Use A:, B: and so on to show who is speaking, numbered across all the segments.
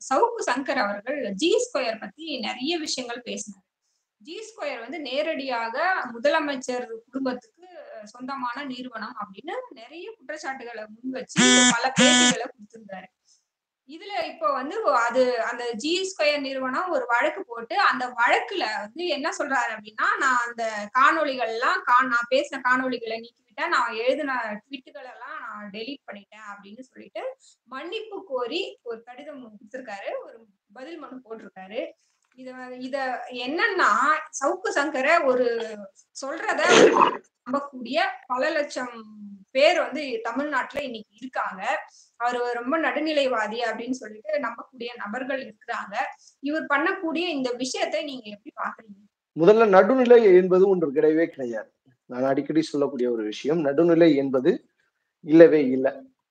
A: சவுக்கு சங்கர் அவர்கள் G2 பத்தி நிறைய விஷயங்கள் பேசினார். G2 வந்து நேரடியாக முதலமைச்சர் குடும்பத்துக்கு சொந்தமான நிறுவனம் அப்படின்னு நிறைய குற்றச்சாட்டுகளை முன் வச்சு பல பேட்டிகளை கொடுத்திருந்தாரு. இதுல இப்போ வந்து அது அந்த G2 நிறுவனம் ஒரு வழக்கு போட்டு அந்த வழக்குல வந்து என்ன சொல்றாரு அப்படின்னா, நான் அந்த காணொளிகள் எல்லாம் நான் பேசின காணொளிகளை நீக்கிவிட்டேன், நான் எழுதின ட்வீட்டுகள் எல்லாம் நான் டெலீட் பண்ணிட்டேன் அப்படின்னு சொல்லிட்டு மன்னிப்பு கோரி ஒரு கடிதம் கொடுத்திருக்காரு, ஒரு பதில் மனு போட்டிருக்காரு. இத என்னன்னா சவுக்கு சங்கரை ஒரு சொல்றத நம்பக்கூடிய பல லட்சம் பேர் வந்து தமிழ்நாட்டுல இன்னைக்கு இருக்காங்க. அவர் ரொம்ப நடுநிலைவாதி அப்படின்னு சொல்லிட்டு நம்பக்கூடிய நபர்கள் இருக்கிறாங்க. இவர் பண்ணக்கூடிய இந்த விஷயத்தை நீங்க எப்படி பாக்குறீங்க?
B: முதல்ல நடுநிலை என்பது ஒன்று கிடையவே கிடையாது. நான் அடிக்கடி சொல்லக்கூடிய ஒரு விஷயம், நடுநிலை என்பது இல்லவே இல்லை.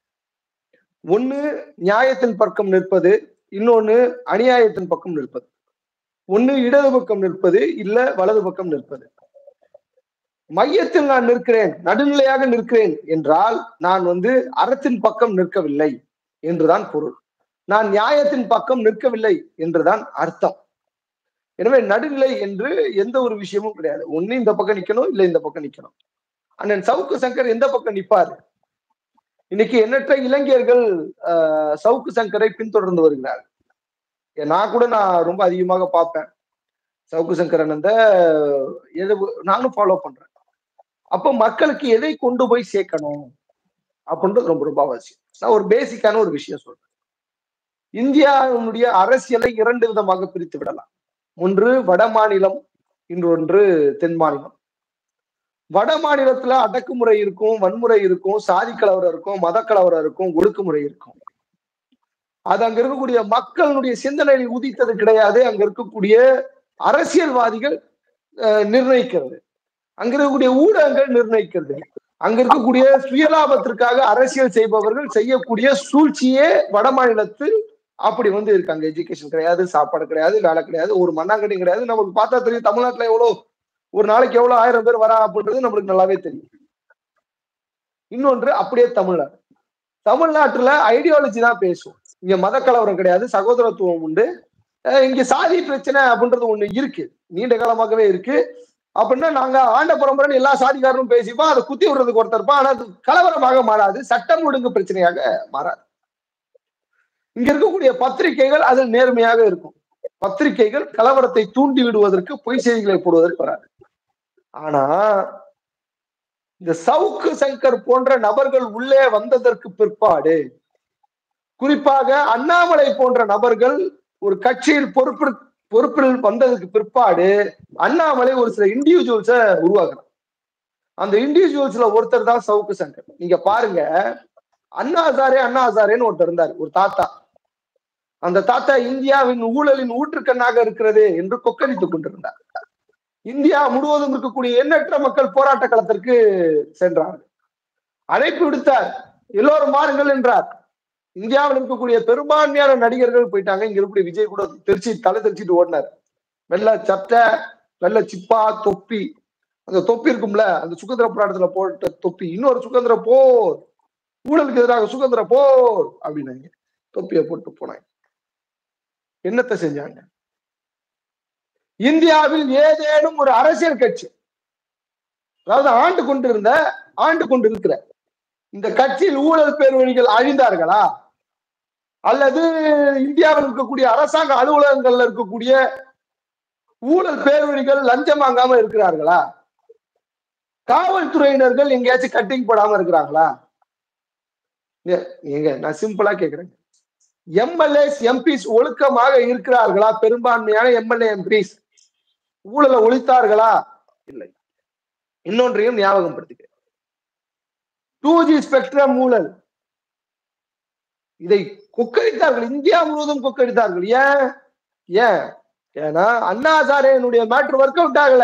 B: ஒண்ணு நியாயத்தின் பக்கம் நிற்பது, இன்னொன்னு அநியாயத்தின் பக்கம் நிற்பது. ஒண்ணு இடது பக்கம் நிற்பது, இல்ல வலது பக்கம் நிற்பது. மையத்தில் நான் நிற்கிறேன், நடுநிலையாக நிற்கிறேன் என்றால் நான் அறத்தின் பக்கம் நிற்கவில்லை என்றுதான் பொருள். நான் நியாயத்தின் பக்கம் நிற்கவில்லை என்றுதான் அர்த்தம். எனவே நடுநிலை என்று எந்த ஒரு விஷயமும் கிடையாது. ஒண்ணு இந்த பக்கம் நிக்கணும், இல்ல இந்த பக்கம் நிக்கணும். அண்ணன் சவுக்கு சங்கர் எந்த பக்கம் நிற்பாரு? இன்னைக்கு எண்ணற்ற இளைஞர்கள் சவுக்கு சங்கரை பின்தொடர்ந்து வருகிறார்கள். நான் ரொம்ப அதிகமாக பார்ப்பேன் சவுக்கு சங்கரன். நானும் ஃபாலோ பண்றேன். அப்ப மக்களுக்கு எதை கொண்டு போய் சேர்க்கணும் அப்படின்றது ரொம்ப ரொம்ப அவசியம். நான் ஒரு பேசிக்கான ஒரு விஷயம் சொல்றேன். இந்தியாவுடைய அரசியலை 2 விதமாக பிரித்து விடலாம். ஒன்று வட மாநிலம், இன்னொன்று தென் மாநிலம். வட மாநிலத்துல அடக்குமுறை இருக்கும், வன்முறை இருக்கும், சாதி கலவரம் இருக்கும், மத கலவரம் இருக்கும், ஒடுக்குமுறை இருக்கும். அது அங்க இருக்கக்கூடிய மக்களுடைய சிந்தனையில் உதித்தது கிடையாது. அங்க இருக்கக்கூடிய அரசியல்வாதிகள் நிர்ணயிக்கிறது, அங்க இருக்கக்கூடிய ஊடகங்கள் நிர்ணயிக்கிறது, அங்க இருக்கக்கூடிய சுயலாபத்திற்காக அரசியல் செய்பவர்கள் செய்யக்கூடிய சூழ்ச்சியே வட மாநிலத்தில் அப்படி இருக்காங்க. எஜுகேஷன் கிடையாது, சாப்பாடு கிடையாது, வேலை கிடையாது, ஒரு மண்ணாங்கட்டி கிடையாது. நமக்கு பார்த்தா தெரியும் தமிழ்நாட்டுல ஒரு நாளைக்கு எவ்வளவு 1000 பேர் வரா அப்படின்றது நம்மளுக்கு நல்லாவே தெரியும். இன்னொன்று அப்படியே தமிழ்நாட்டுல ஐடியாலஜி தான் பேசும். இங்க மத கலவரம் கிடையாது, சகோதரத்துவம் உண்டு. இங்க சாதி பிரச்சனை அப்படின்றது ஒண்ணு இருக்கு, நீண்ட காலமாகவே இருக்கு. அப்படின்னா நாங்க ஆண்ட பரம்பரை எல்லா சாதிக்காரரும் பேசிப்போம், அதை குத்தி விடுறதுக்கு ஒருத்தர் இருப்பான். ஆனா அது கலவரமாக மாறாது, சட்டம் ஒழுங்கு பிரச்சனையாக மாறாது. இங்க இருக்கக்கூடிய பத்திரிகைகள் அதில் நேர்மையாக இருக்கும். பத்திரிகைகள் கலவரத்தை தூண்டி விடுவதற்கு, பொய் செய்திகளை போடுவதற்கு வராது. ஆனா இந்த சவுக்கு சங்கர் போன்ற நபர்கள் உள்ளே வந்ததற்கு பிற்பாடு, குறிப்பாக அண்ணாமலை போன்ற நபர்கள் ஒரு கட்சியில் பொறுப்பில் வந்ததுக்கு பிற்பாடு, அண்ணாமலை ஒரு சில இண்டிவிஜுவல்ஸ உருவாக்குறான். அந்த இண்டிவிஜுவல்ஸ்ல ஒருத்தர் தான் சவுக்கு சங்கர். நீங்க பாருங்க, அண்ணா ஹசாரேன்னு ஒருத்தர் இருந்தார், ஒரு தாத்தா. அந்த தாத்தா இந்தியாவின் ஊழலின் ஊற்றுக்கண்ணாக இருக்கிறது என்று கொக்கரித்துக் கொண்டிருந்தார். இந்தியா முழுவதும் இருக்கக்கூடிய எண்ணற்ற மக்கள் போராட்ட களத்திற்கு சென்றார்கள். அழைப்பு விடுத்தார், எல்லோரும் மாறுங்கள் என்றார். இந்தியாவில் இருக்கக்கூடிய பெரும்பான்மையான நடிகர்கள் போயிட்டாங்க. இங்க இருக்கக்கூடிய விஜய் கூட தலை தெரிச்சிட்டு ஓடினார். வெள்ளை சட்டை, வெள்ளை சிப்பா, தொப்பி. அந்த தொப்பி இருக்கும்ல, அந்த சுதந்திர போராட்டத்துல போட்ட தொப்பி. இன்னொரு சுதந்திர போர், ஊழலுக்கு எதிராக சுதந்திர போர் அப்படின்னு தொப்பியை போட்டு போனாங்க. என்னத்தை செஞ்சாங்க? இந்தியாவில் ஏதேனும் ஒரு அரசியல் கட்சி, அதாவது ஆண்டு கொண்டிருக்கிற இந்த கட்சியில் ஊழல் பேர்வழிகள் அழிந்தார்களா? அல்லது இந்தியாவில் இருக்கக்கூடிய அரசாங்க அலுவலகங்கள்ல இருக்கக்கூடிய ஊழல் பேர்வழிகள் லஞ்சம் வாங்காம இருக்கிறார்களா? காவல்துறையினர்கள் எங்கேயாச்சும் கட்டிங் போடாம இருக்கிறாங்களா? நான் சிம்பிளா கேக்குறேன், எம்எல்ஏஸ் எம்பிஸ் ஒழுக்கமாக இருக்கிறார்களா? பெரும்பான்மையான எம்எல்ஏ எம்பிஸ் ஊழலை ஒழித்தார்களா? இல்லை. இன்னொன்றையும் ஞாபகம் படுத்துகிறேன், 2G ஸ்பெக்ட்ரம் ஊழல், இதை கொக்கரித்தார்கள், இந்தியா முழுவதும் கொக்கரித்தார்கள். ஏன்னா அண்ணா ஹசாரேனுடைய மேட்ரு ஒர்க் அவுட் ஆகல.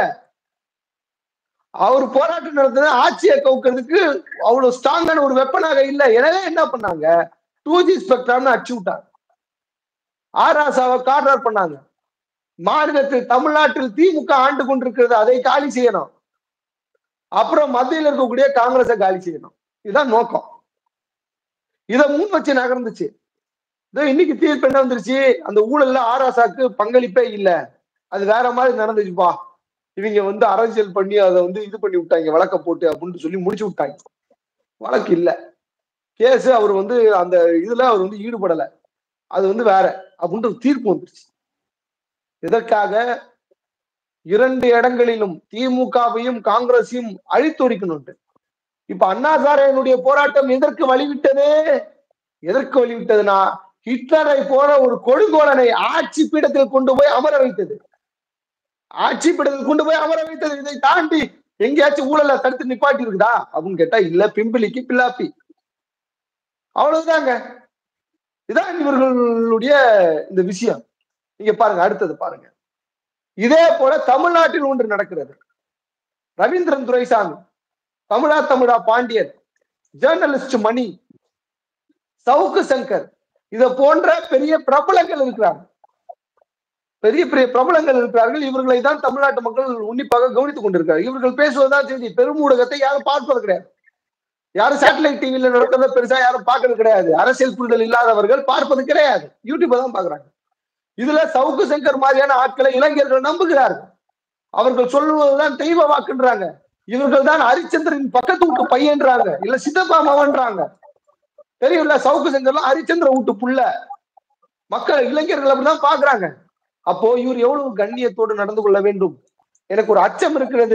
B: அவர் போராட்டம் நடத்தின ஆட்சியை கவுக்கிறதுக்கு அவ்வளவு ஸ்ட்ராங்கான ஒரு வெப்பனாக இல்லை. எனவே என்ன பண்ணாங்க, 2G ஸ்பெக்ட்ரம்னு அடிச்சு விட்டாங்க. ஆராசாவை கார்னர் பண்ணாங்க. மாநிலத்தில் தமிழ்நாட்டில் திமுக ஆண்டு கொண்டிருக்கிறது, அதை காலி செய்யணும். அப்புறம் மத்தியில் இருக்கக்கூடிய காங்கிரஸை காலி செய்யணும். இதுதான் நோக்கம். இதை முன் வச்சு நகர்ந்துச்சு. இன்னைக்கு தீர்ப்பு என்ன வந்துருச்சு, அந்த ஊழல்ல ஆராசாக்கு பங்களிப்பே இல்ல, அது வேற மாதிரி நடந்துச்சுப்பா, இவங்க அரசியல் பண்ணி அதை இது பண்ணி விட்டாங்க வழக்க போட்டு அப்படின்னு சொல்லி முடிச்சு விட்டாங்க. வழக்கு இல்ல, கேஸ் அவர் அந்த இதுல அவர் ஈடுபடல, அது வேற அப்படின்ற தீர்ப்பு வந்துருச்சு. இதற்காக 2 இடங்களிலும் திமுகவையும் காங்கிரஸையும் அழித்தொழிக்கணும். இப்ப அண்ணாசாரையனுடைய போராட்டம் எதற்கு வழிவிட்டதுன்னா, ஹிட்லரை போல ஒரு கொடுங்கோலனை ஆட்சி பீடத்தில் கொண்டு போய் அமர வைத்தது. இதை தாண்டி எங்கேயாச்சும் ஊழல தடுத்து நிப்பாட்டி இருக்குதா அப்படின்னு கேட்டா இல்ல, பிம்பிளிக்கு பில்லாப்பி, அவ்வளவுதாங்க. இதான் இவர்களுடைய இந்த விஷயம். நீங்க பாருங்க, அடுத்தது பாருங்க. இதே போல தமிழ்நாட்டில் ஒன்று நடக்கிறது. ரவீந்திரன் துரைசாமி, தமிழா பாண்டியன், ஜேர்னலிஸ்ட் மணி, சவுக்கு சங்கர், இத போன்ற பெரிய பிரபலங்கள் இருக்கிறார்கள். இவர்களை தான் தமிழ்நாட்டு மக்கள் உன்னிப்பாக கவனித்துக் கொண்டிருக்கிறார். இவர்கள் பேசுவதுதான் செய்தி. பெரும் ஊடகத்தை யாரும் பார்ப்பது கிடையாது. யாரும் சேட்டலைட் டிவியில நடக்கிறத பெருசா யாரும் பார்க்கறது கிடையாது. அரசியல் புரிதல் இல்லாதவர்கள் பார்ப்பது கிடையாது. யூடியூப் தான் பாக்குறாங்க. இதுல சவுக்கு சங்கர் மாதிரியான ஆட்களை இளைஞர்கள் நம்புகிறார்கள். அவர்கள் சொல்லுவதுதான் தெய்வ வாக்குன்றாங்க. இவர்கள் தான் ஹரிச்சந்திரன் பக்கத்து வீட்டு பையன்றாங்க, இல்ல சித்தப்பா மகன்றாங்க. தெரியும்ல, சவுக்கு சங்கர்லாம் ஹரிச்சந்திர வீட்டு புள்ள. மக்கள் இளைஞர்கள் அப்படிதான் பாக்குறாங்க. அப்போ இவர் எவ்வளவு கண்ணியத்தோடு நடந்து கொள்ள வேண்டும். எனக்கு ஒரு அச்சம் இருக்கிறது.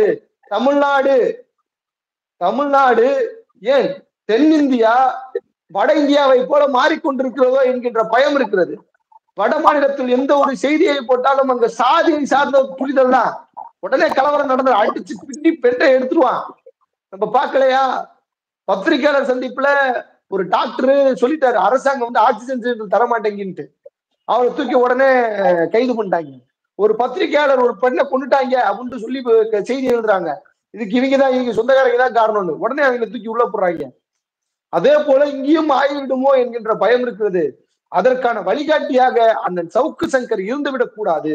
B: தமிழ்நாடு ஏன் தென்னிந்தியா வட இந்தியாவை போல மாறிக்கொண்டிருக்கிறதோ என்கின்ற பயம் இருக்கிறது. வட மாநிலத்தில் எந்த ஒரு செய்தியை போட்டாலும் அங்க சாதியை சார்ந்த புரிதல் தான். உடனே கலவரம் நடந்த அடிச்சு பின்னி பெட்டை எடுத்துருவான். நம்ம பார்க்கலையா, பத்திரிகையாளர் சந்திப்புல ஒரு டாக்டர் சொல்லிட்டாரு, அரசாங்கம் ஆக்சிஜன் சிலிண்டர் தரமாட்டேங்கிட்டு. அவரை தூக்கி உடனே கைது பண்ணிட்டாங்க. ஒரு பத்திரிகையாளர் ஒரு பெண்ணை கொண்டுட்டாங்க அப்படின்னு சொல்லி செய்தி எழுதுறாங்க. இதுக்கு இவங்க சொந்தக்காரங்க தான் காரணம்னு உடனே அவங்க தூக்கி உள்ள போடுறாங்க. அதே போல இங்கேயும் ஆகிவிடுமோ என்கின்ற பயம் இருக்கிறது. அதற்கான வழிகாட்டியாக அண்ணன் சவுக்கு சங்கர் இருந்துவிடக் கூடாது.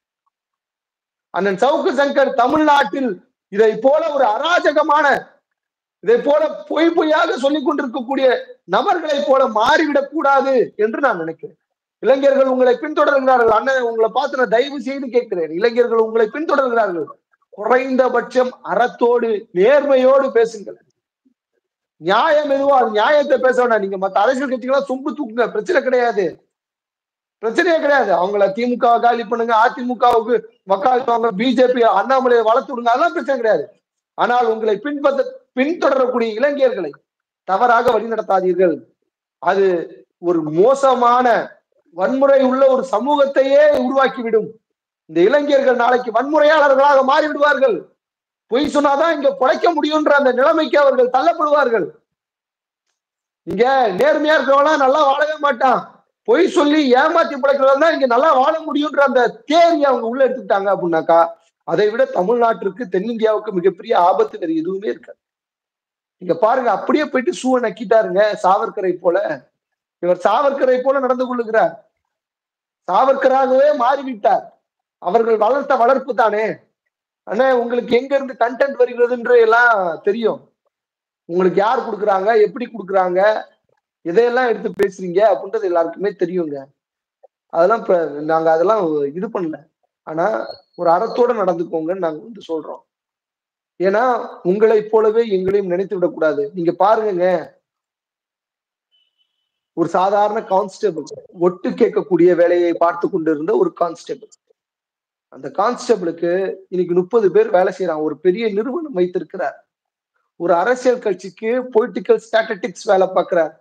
B: அண்ணன் சவுக்கு சங்கர் தமிழ்நாட்டில் இதை போல ஒரு அராஜகமான, இதை போல பொய்யாக சொல்லிக் கொண்டிருக்கக்கூடிய நபர்களை போல மாறிவிடக் கூடாது என்று நான் நினைக்கிறேன். இளைஞர்கள் உங்களை பின்தொடர்கிறார்கள். அண்ணன் உங்களை பார்த்து நான் தயவு செய்து கேட்கிறேன், இளைஞர்கள் உங்களை பின்தொடர்கிறார்கள். குறைந்தபட்சம் அறத்தோடு நேர்மையோடு பேசுங்கள். நியாயம் எதுவோ அது நியாயத்தை பேச வேண்டாம். நீங்க மற்ற அரசியல் கட்சிகளா சொம்பு தூக்குங்க, பிரச்சனையே கிடையாது. அவங்கள திமுக காலி பண்ணுங்க, அதிமுகவுக்கு வக்காலத்து, பிஜேபி அண்ணாமலையை வளர்த்து விடுங்க, அதெல்லாம் பிரச்சனை கிடையாது. ஆனால் உங்களை பின்தொடரக்கூடிய இளைஞர்களை தவறாக வழிநடத்தாதீர்கள். அது ஒரு மோசமான வன்முறை உள்ள ஒரு சமூகத்தையே உருவாக்கிவிடும். இந்த இளைஞர்கள் நாளைக்கு வன்முறையாளர்களாக மாறிவிடுவார்கள். பொய் சொன்னாதான் இங்க பிழைக்க முடியும்ன்ற அந்த நிலைமைக்கு அவர்கள் தள்ளப்படுவார்கள். இங்க நேர்மையா இருக்கிறவனா நல்லா வாழவே மாட்டான். பொய் சொல்லி ஏமாத்தி பிழைக்கிறவங்க தான் இங்க நல்லா வாழ முடியும்ன்ற அந்த தேரியை அவங்க உள்ள எடுத்துட்டாங்க அப்படின்னாக்கா, அதை விட தமிழ்நாட்டிற்கு தென்னிந்தியாவுக்கு மிகப்பெரிய ஆபத்து வேறு எதுவுமே இருக்காது. இங்க பாருங்க, அப்படியே போயிட்டு சூவை நக்கிட்டாருங்க சாவர்கரை போல. இவர் சாவர்கரை போல நடந்து கொள்ளுகிறார். சாவர்கராகவே மாறிவிட்டார். அவர்கள் வளர்த்த வளர்ப்பு தானே. ஆனா உங்களுக்கு எங்க இருந்து கண்டென்ட் வருகிறதுன்ற எல்லாம் தெரியும். உங்களுக்கு யார் கொடுக்குறாங்க, எப்படி கொடுக்குறாங்க, இதையெல்லாம் எடுத்து பேசுறீங்க அப்படின்றது எல்லாருக்குமே தெரியுங்க. அதெல்லாம் இப்ப நாங்க அதெல்லாம் இது பண்ணல. ஆனா ஒரு அறத்தோட நடந்துக்கோங்கன்னு நாங்க சொல்றோம். ஏன்னா உங்களை போலவே எங்களையும் நினைத்து விடக்கூடாது. நீங்க பாருங்க, ஒரு சாதாரண கான்ஸ்டபிள், ஒட்டு கேட்கக்கூடிய வேலையை பார்த்து கொண்டிருந்த ஒரு கான்ஸ்டபிள், அந்த கான்ஸ்டபிளுக்கு இன்னைக்கு 30 பேர் வேலை செய்யறாங்க. ஒரு பெரிய நிறுவனம் வைத்திருக்கிறார். ஒரு அரசியல் கட்சிக்கு பொலிட்டிக்கல் ஸ்டாட்டிஸ்டிக்ஸ் வேலை பார்க்கிறார்.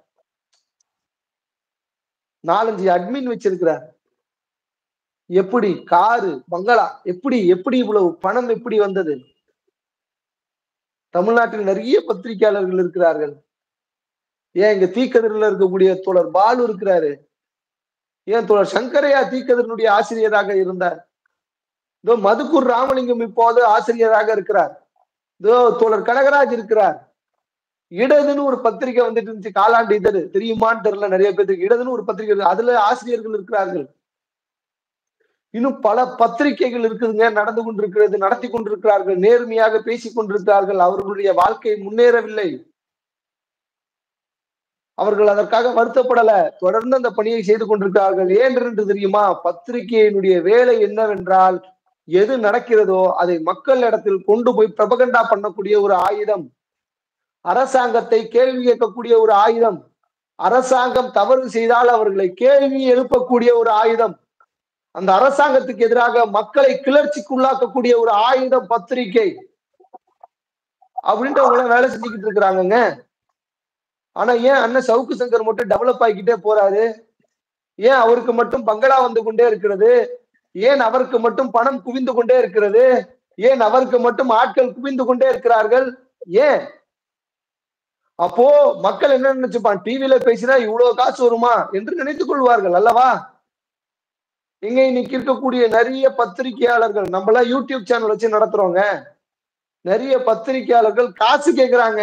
B: 4-5 அட்மின் வச்சிருக்கிறார். எப்படி காரு பங்களா, எப்படி இவ்வளவு பணம் எப்படி வந்தது? தமிழ்நாட்டில் நிறைய பத்திரிகையாளர்கள் இருக்கிறார்கள். ஏன் இங்க தீக்கதிரில் இருக்கக்கூடிய தோழர் பாலு இருக்கிறாரு. ஏன் தோழர் சங்கரையா தீக்கதிரனுடைய ஆசிரியராக இருந்தார். இதோ மதுக்கூர் ராமலிங்கம் இப்போது ஆசிரியராக இருக்கிறார். இதோ தோழர் கனகராஜ் இருக்கிறார். இடதுன்னு ஒரு பத்திரிகை வந்துட்டு இருந்துச்சு, காலாண்டு இதழ், தெரியுமான்னு தெரியல நிறைய பேருக்கு. இடதுன்னு ஒரு பத்திரிகை, அதுல ஆசிரியர்கள் இருக்கிறார்கள். இன்னும் பல பத்திரிகைகள் இருக்குதுங்க, நடந்து கொண்டிருக்கிறது, நடத்தி கொண்டிருக்கிறார்கள், நேர்மையாக பேசிக் கொண்டிருக்கிறார்கள். அவர்களுடைய வாழ்க்கை முன்னேறவில்லை. அவர்கள் அதற்காக வருத்தப்படல, தொடர்ந்து அந்த பணியை செய்து கொண்டிருக்கிறார்கள். ஏன் என்று தெரியுமா? பத்திரிகையினுடைய வேலை என்னவென்றால், எது நடக்கிறதோ அதை மக்கள் இடத்தில் கொண்டு போய் பிரபகண்டா பண்ணக்கூடிய ஒரு ஆயுதம், அரசாங்கத்தை கேள்வி கேட்கக்கூடிய ஒரு ஆயுதம், அரசாங்கம் தவறு செய்தால் அவர்களை கேள்வி எழுப்பக்கூடிய ஒரு ஆயுதம், அந்த அரசாங்கத்துக்கு எதிராக மக்களை கிளர்ச்சிக்குள்ளாக்கக்கூடிய ஒரு ஆயுதம் பத்திரிகை அப்படின்ட்டு அவங்க வேலை செஞ்சுக்கிட்டு இருக்கிறாங்கங்க. ஆனா ஏன் அண்ணன் சவுக்கு சங்கர் மட்டும் டெவலப் ஆகிக்கிட்டே போறாரு? ஏன் அவருக்கு மட்டும் பங்களா வந்து கொண்டே இருக்கிறது? ஏன் அவருக்கு மட்டும் பணம் குவிந்து கொண்டே இருக்கிறது? ஏன் அவருக்கு மட்டும் ஆட்கள் குவிந்து கொண்டே இருக்கிறார்கள்? ஏன்? அப்போ மக்கள் என்ன நினைச்சுப்பான்? டிவியில பேசினா இவ்வளவு காசு வருமா என்று நினைத்துக் கொள்வார்கள் அல்லவா? இங்க இன்னைக்கு இருக்கக்கூடிய நிறைய பத்திரிகையாளர்கள், நம்மள யூடியூப் சேனல் வச்சு நடத்துறோங்க, நிறைய பத்திரிகையாளர்கள் காசு கேட்கிறாங்க.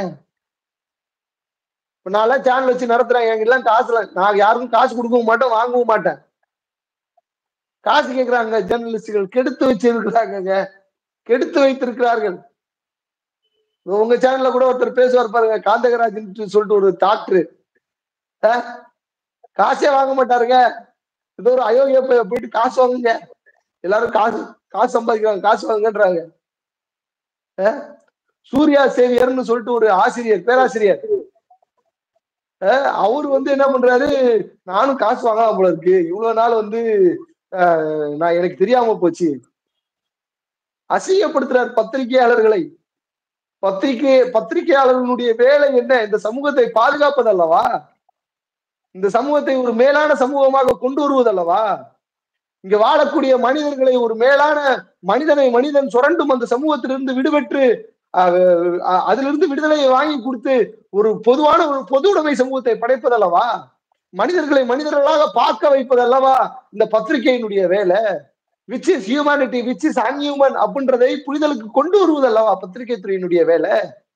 B: நான் சேனல் வச்சு நடத்துறேன், எங்கெல்லாம் காசுல நான் யாருக்கும் காசு கொடுக்கவும் மாட்டேன், வாங்கவும் மாட்டேன். காசு கேட்கிறாங்க. ஜேர்னலிஸ்டுகள் கெடுத்து வச்சிருக்கிறாங்க, கெடுத்து வைத்திருக்கிறார்கள். உங்க சேனல்ல கூட ஒருத்தர் பேசுவார் பாருங்க, காந்தகராஜ் சொல்லிட்டு ஒரு டாக்டர், காசே வாங்க மாட்டாருங்க. ஏதோ ஒரு அயோக்கிய போயிட்டு காசு வாங்குங்க, எல்லாரும் காசு காசு சம்பாதிக்கிறாங்க, காசு வாங்குன்றாங்க. சூர்யா சேவியர்னு சொல்லிட்டு ஒரு ஆசிரியர், பேராசிரியர், அவரு என்ன பண்றாரு, நானும் காசு வாங்காம போல இருக்கு, இவ்வளவு நாள் நான் எனக்கு தெரியாம போச்சு, அசிங்கப்படுத்துறார் பத்திரிகையாளர்களை. பத்திரிகையாளர்களுடைய வேலை என்ன? இந்த சமூகத்தை பாதுகாப்பது அல்லவா? இந்த சமூகத்தை ஒரு மேலான சமூகமாக கொண்டு வருவதல்லவா? இங்க வாழக்கூடிய மனிதர்களை ஒரு மேலான மனிதன் சுரண்டும் அந்த சமூகத்திலிருந்து விடுபட்டு அதிலிருந்து விடுதலையை வாங்கி கொடுத்து ஒரு பொதுவான ஒரு பொது உடைமை சமூகத்தை படைப்பதல்லவா? மனிதர்களை மனிதர்களாக பார்க்க வைப்பதல்லவா இந்த பத்திரிகையினுடைய வேலை? Which is humanity, which is unhuman அப்படின்றதை புரிதலுக்கு கொண்டு வருவதல்லவா பத்திரிகை துறையினுடைய வேலை?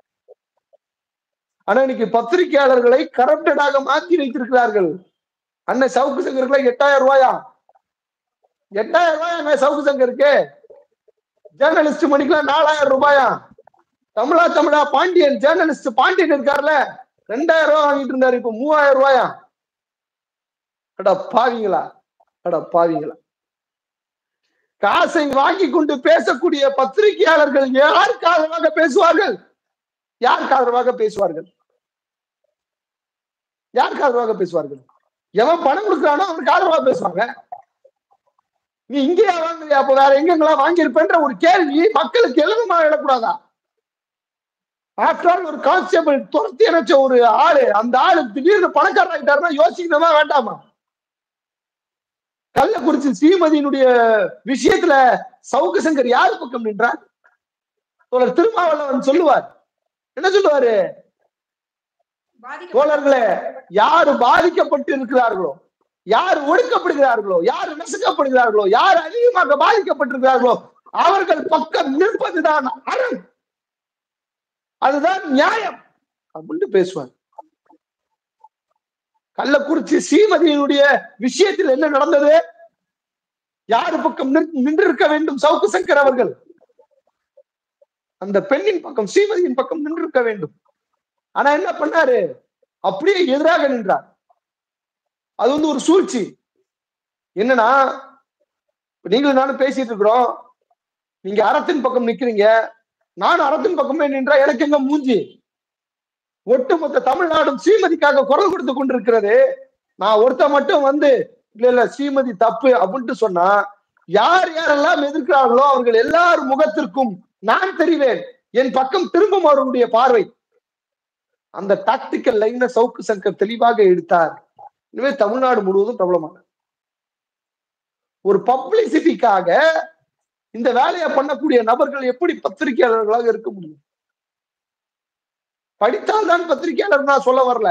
B: ஆனா இன்னைக்கு பத்திரிகையாளர்களை கரப்டடாக மாற்றி வைத்திருக்கிறார்கள். அண்ணன் சவுக்கு சங்கருக்கு 8000 ரூபாயா? 8000 ரூபாயா அண்ணன் சவுக்கு சங்கருக்கு? ஜேர்னலிஸ்ட் மணிக்கெல்லாம் 4000 ரூபாயா? தமிழா பாண்டியன், ஜேர்னலிஸ்ட் பாண்டியன் இருக்காருல்ல, 2000 ரூபாய் வாங்கிட்டு இருந்தாரு, இப்ப 3000 ரூபாயா? அட பாவீங்களா, அட பாவீங்களா! காசை வாங்கி கொண்டு பேசக்கூடிய பத்திரிகையாளர்கள் யாருக்கு ஆதரவாக பேசுவார்கள்? யாருக்கு ஆதரவாக பேசுவார்கள்? யாருக்கு ஆதரவாக பேசுவார்கள்? எவன் பணம் கொடுக்குறானோ அவனுக்கு ஆதரவாக பேசுவாங்க. நீ இங்கேயா வாங்குறியா, அப்ப வேற எங்கெல்லாம் வாங்கியிருப்பேன்ற ஒரு கேள்வி மக்களுக்கு எழுதுமா எழக்கூடாதா? ஆஃப்டர் ஆல் ஒரு கான்ஸ்டபிள் துரத்தி அணைச்ச ஒரு ஆளு, அந்த ஆளு திடீர்னு பணக்காரர் ஆகிட்டாருன்னா யோசிக்கணுமா வேண்டாமா? கள்ளக்குறிச்சி ஸ்ரீமதியினுடைய விஷயத்துல சவுக்கு சங்கர் யாரு பக்கம் நின்றார்? தோழர் திருமாவளவன் சொல்லுவார், என்ன சொல்லுவாரு? தோழர்களே, யாரு பாதிக்கப்பட்டு இருக்கிறார்களோ, யார் ஒடுக்கப்படுகிறார்களோ, யார் நசுக்கப்படுகிறார்களோ, யார் அதிகமாக பாதிக்கப்பட்டிருக்கிறார்களோ அவர்கள் பக்கம் நிற்பதுதான் அறம், அதுதான் நியாயம் அப்படின்னு பேசுவார். கள்ளக்குறிச்சி ஸ்ரீமதியினுடைய விஷயத்தில் என்ன நடந்தது? யாரு பக்கம் நின்றிருக்க வேண்டும்? சவுக்கு சங்கர் அவர்கள் அந்த பெண்ணின் பக்கம், ஸ்ரீமதியின் பக்கம் நின்றிருக்க வேண்டும். ஆனா என்ன பண்ணாரு? அப்படியே எதிராக நின்றார். அது ஒரு சூழ்ச்சி. என்னன்னா, நீங்களும் நானும் பேசிட்டு இருக்கிறோம், நீங்க அறத்தின் பக்கம் நிக்கிறீங்க, நானும் அறத்தின் பக்கமே நின்றா எனக்கு எங்க மூஞ்சி? ஒட்டுமொத்த தமிழ்நாடும் ஸ்ரீமதிக்காக குரல் கொடுத்து கொண்டிருக்கிறது. நான் ஒருத்த மட்டும் இல்ல ஸ்ரீமதி தப்பு அப்படின்ட்டு சொன்னா யார் யாரெல்லாம் எதிர்க்கிறார்களோ அவர்கள் எல்லார் முகத்திற்கும் நான் தெரிவேன், என் பக்கம் திரும்பும் அவர்களுடைய பார்வை. அந்த டாக்டிக்கல் லைனை சவுக்கு சங்கர் தெளிவாக எடுத்தார். எனவே தமிழ்நாடு முழுவதும் பிரபலமான ஒரு பப்ளிசிட்டிக்காக இந்த வேலையை பண்ணக்கூடிய நபர்கள் எப்படி பத்திரிகையாளர்களாக இருக்க முடியும்? படித்தால்தான் பத்திரிகையாளர் நான் சொல்ல வரல.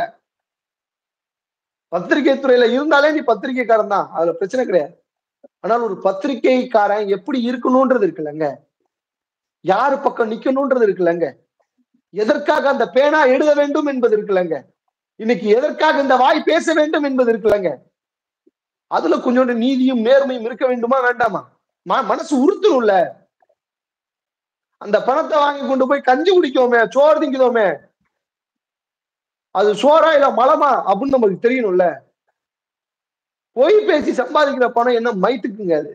B: பத்திரிகை துறையில இருந்தாலே நீ பத்திரிகைக்காரன் தான், அதுல பிரச்சனை கிடையாது. ஆனால் ஒரு பத்திரிகைக்காரன் எப்படி இருக்கணும்ன்றது இருக்குல்லங்க, யாரு பக்கம் நிக்கணும்ன்றது இருக்குல்லங்க, எதற்காக அந்த பேனா எழுத வேண்டும் என்பது இருக்குல்லங்க, இன்னைக்கு எதற்காக இந்த வாய் பேச வேண்டும் என்பது இருக்குல்லங்க, அதுல கொஞ்சோண்டு நீதியும் நேர்மையும் இருக்க வேண்டுமா வேண்டாமா? மனசு உறுத்தணும்ல. அந்த பணத்தை வாங்கி கொண்டு போய் கஞ்சி குடிக்கோமே, சோறு திங்குதோமே, அது சோறா இல்ல மலமா அப்படின்னு நமக்கு தெரியணும்ல. பொய் பேசி சம்பாதிக்கிற பணம் என்ன மைத்துக்குங்க அது.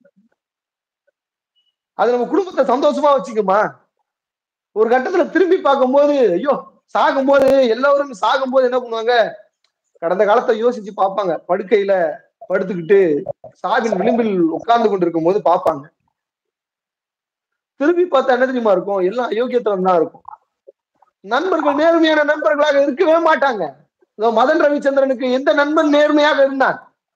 B: அது நம்ம குடும்பத்தை சந்தோஷமா வச்சுக்குமா? ஒரு கட்டத்துல திரும்பி பார்க்கும்போது, ஐயோ சாகும்போது எல்லாரும் சாகும்போது என்ன பண்ணுவாங்க, கடந்த காலத்தை யோசிச்சு பார்ப்பாங்க. படுக்கையில படுத்துக்கிட்டு சாவின் விளிம்பில் உட்கார்ந்து கொண்டிருக்கும் போது பார்ப்பாங்க. திரும்பி பார்த்தா என்ன தெரியுமா இருக்கும்? எல்லாம் அயோக்கியத்தனம் தான் இருக்கும். நண்பர்கள் நேர்மையான நண்பர்களாக இருக்கவே மாட்டாங்க. மதன் ரவிச்சந்திரனுக்கு எந்த நண்பன் நேர்மையாக இருந்தான்?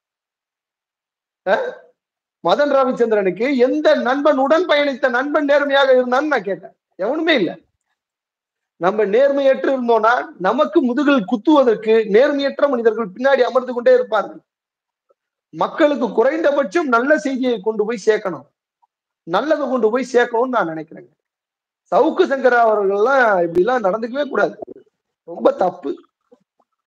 B: மதன் ரவிச்சந்திரனுக்கு எந்த நண்பன், உடன் பயணித்த நண்பன் நேர்மையாக இருந்தான்னு நான் கேட்டேன். எவனுமே இல்ல. நம்ம நேர்மையற்று இருந்தோம்னா நமக்கு முதுகில் குத்துவதற்கு நேர்மையற்ற மனிதர்கள் பின்னாடி அமர்ந்து கொண்டே இருப்பார்கள். மக்களுக்கு குறைந்தபட்சம் நல்ல செய்தியை கொண்டு போய் சேர்க்கணும், நல்லதை கொண்டு போய் சேர்க்கணும்னு நான் நினைக்கிறேங்க. சவுக்கு சங்கர் அவர்கள்லாம் இப்படி எல்லாம் நடந்துக்கவே கூடாது. ரொம்ப தப்பு.